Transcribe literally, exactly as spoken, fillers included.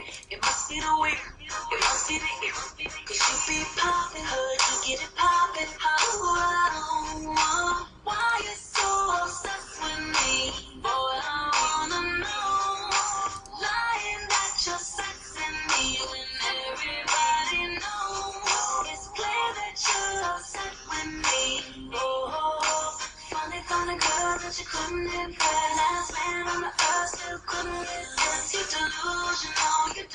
It must be the week. It must be the ear. Cause you be poppin', heard you get it poppin'. Oh, why you so obsessed with me? Boy, I wanna know. Lying that you're sexing me when everybody knows. It's clear that you're upset with me. Oh, funny, funny girl that you couldn't impress. Last man on the earth still couldn't resist. You're delusional, you're